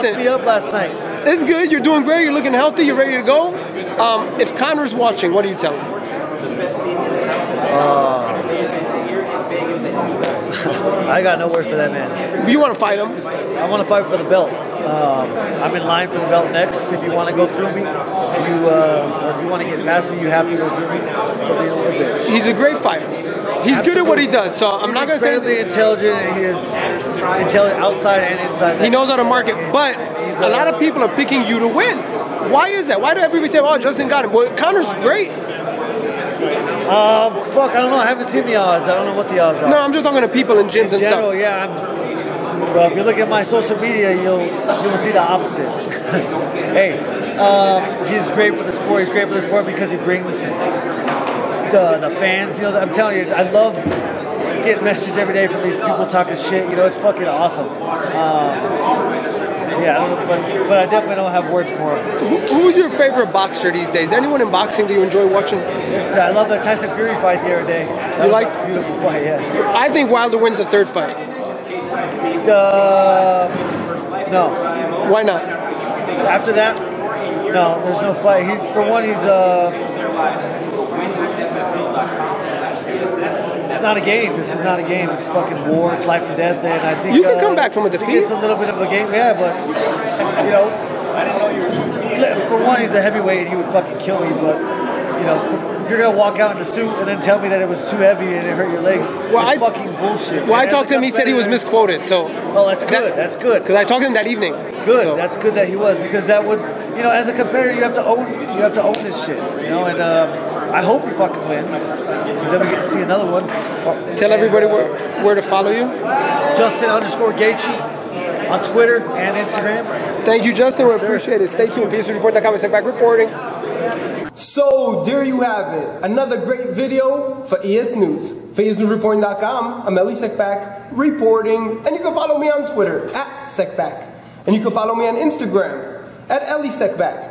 Listen, me up last night. It's good. You're doing great. You're looking healthy. You're ready to go. If Conor's watching, what do you tell him? I got no word for that man. You want to fight him? I want to fight for the belt. I'm in line for the belt next. If you want to go through me, or if you want to get past me, you have to go through me. It'll be a little bit. He's a great fighter. He's good at what he does, so I'm not going to say... He's incredibly intelligent, and he is intelligent outside and inside. He knows how to market, but a lot of people are picking you to win. Why is that? Why do everybody say, oh, Justin got him? Well, Conor's great. Fuck, I don't know. I haven't seen the odds. I don't know what the odds are. No, I'm just talking to people in gyms and general, stuff. Yeah, well, if you look at my social media, you'll see the opposite. Hey, he's great for the sport. He's great for the sport because he brings the fans. You know, I'm telling you, I love getting messages every day from these people talking shit. You know, it's fucking awesome. Yeah, I don't know, but I definitely don't have words for him. Who's your favorite boxer these days? Anyone in boxing that you enjoy watching? I love the Tyson Fury fight the other day. That was a beautiful fight, yeah. I think Wilder wins the third fight. No. Why not? After that, no, there's no fight. It's not a game. This is not a game. It's fucking war. It's life and death. And I think you can come back from a defeat. It's a little bit of a game, yeah. But you know, for one, he's the heavyweight. He would fucking kill me. But you know, if you're gonna walk out in the suit and then tell me that it was too heavy and it hurt your legs, it's fucking bullshit. Well, I talked to him. He said he was misquoted. So well, that's good. That's good. Because I talked to him that evening. Good. So. That's good that he was, because that would, you know, as a competitor, you have to own this shit. You know, and I hope he fucking wins, because then we get to see another one. Tell everybody where to follow you. Justin_Gaethje on Twitter and Instagram. Thank you, Justin. We appreciate it. Stay tuned. PSReport.com. Seckbach reporting. So there you have it. Another great video for ES News. For EsNewsReporting.com, I'm Elie Seckbach reporting. And you can follow me on Twitter @Seckbach. And you can follow me on Instagram @Elie Seckbach.